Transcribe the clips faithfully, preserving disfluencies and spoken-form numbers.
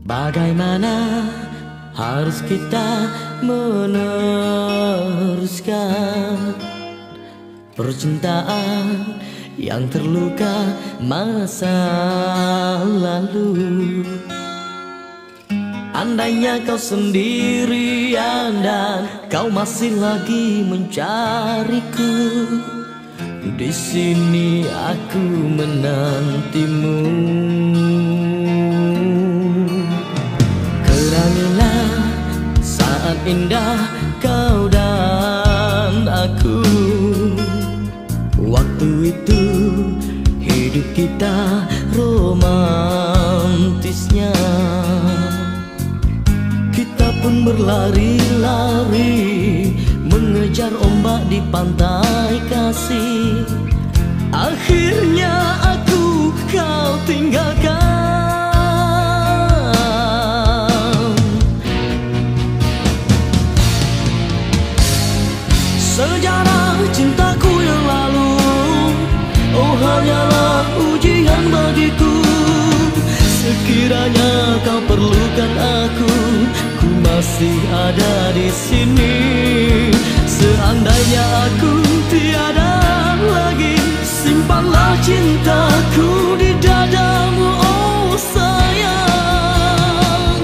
Bagaimana harus kita meneruskan percintaan yang terluka masa lalu? Andainya kau sendirian dan kau masih lagi mencariku, di sini aku menantimu. Kerangilah saat indah kau dan aku. Waktu itu hidup kita romantisnya. Kita pun berlari-lari mengejar ombak di pantai kasih. Akhirnya aku kau tinggalkan. Sejarah cintaku yang lalu, oh hanyalah ujian bagiku. Sekiranya kau perlukan aku, ku masih ada di sini. Seandainya aku tiada lagi, simpanlah cintaku di dadamu, oh sayang.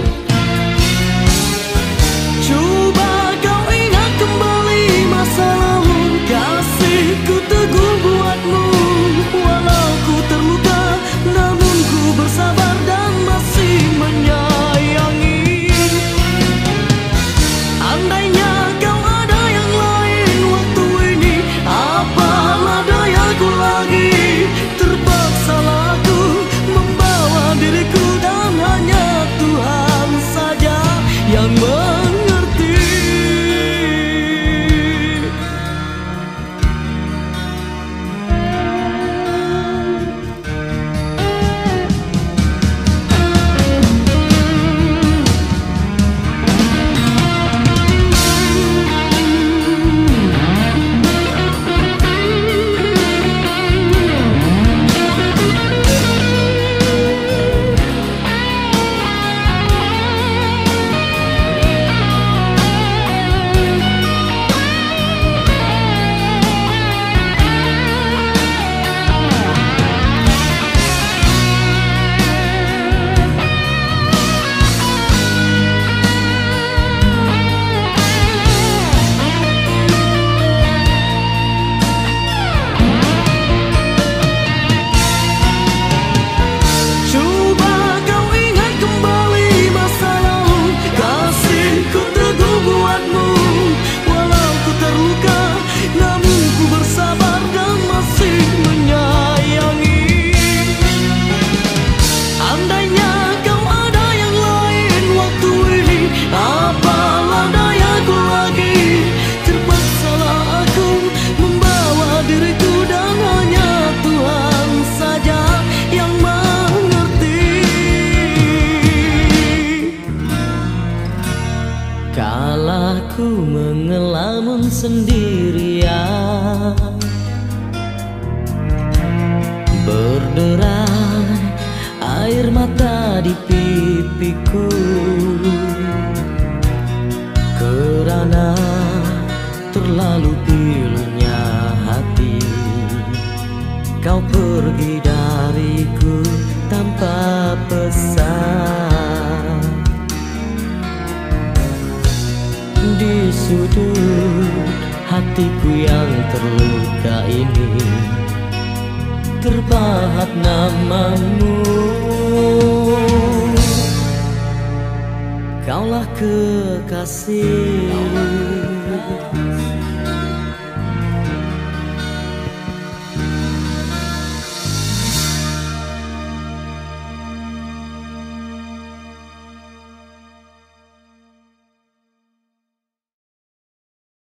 Coba kau ingat kembali masa lalu, kasihku teguh buatmu. Walau ku terluka, namun ku bersabar dan masih menyayangi. Andainya kau ada yang lain waktu ini, apalah dayaku lagi. Terpaksalah aku membawa diriku dan hanya Tuhan saja yang mengerti. Kalaku mengelamun sendirian, berderai air mata di pipiku, kerana terlalu pilunya hati. Kau pergi dariku tanpa pesan. Di sudut hatiku yang terluka ini terpahat namamu. Kaulah kekasih.